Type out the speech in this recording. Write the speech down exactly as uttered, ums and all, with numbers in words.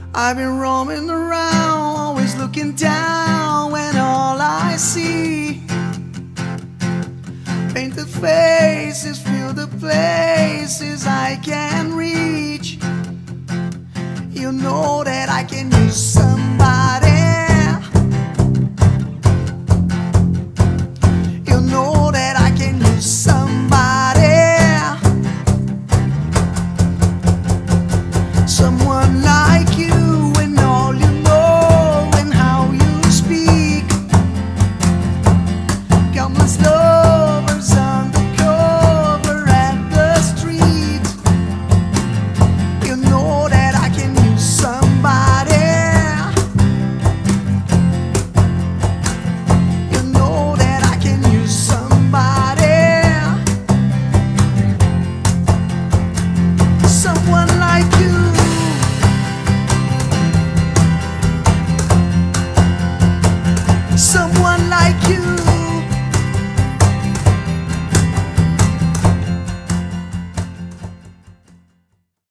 I've been roaming around, always looking down when all I see painted faces fill the places I can reach. You know that I can use somebody. You know that I can use somebody. Someone like you, and all you know and how you speak. Countless lovers undercover at the street. You know that I can use somebody. You know that I can use somebody. Someone like you.